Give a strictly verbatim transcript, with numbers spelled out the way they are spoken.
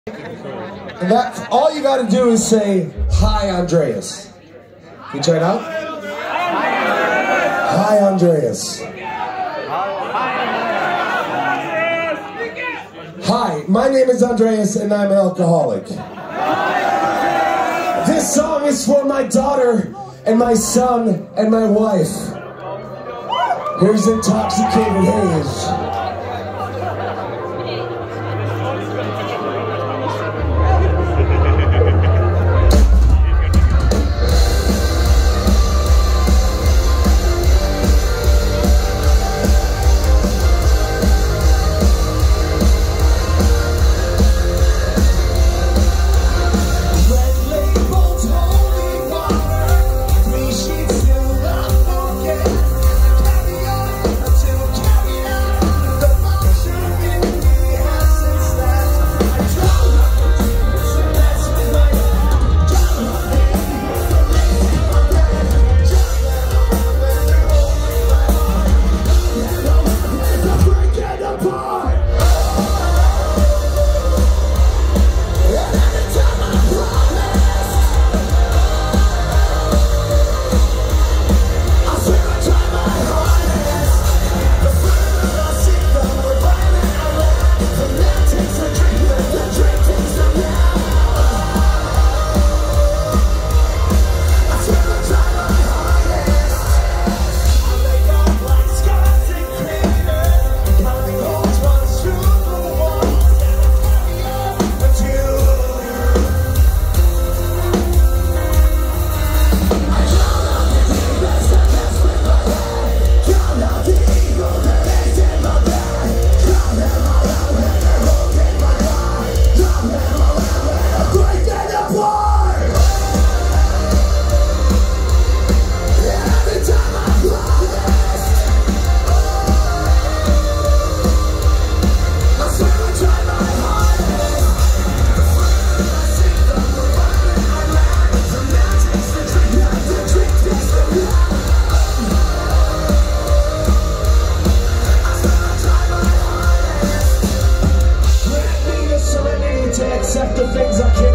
And that's all you gotta do is say, "Hi, Andreas." Can you try it out? Hi, Andreas. Hi, my name is Andreas and I'm an alcoholic. This song is for my daughter and my son and my wife. Here's Intoxicated Haze. Accept the things I can't.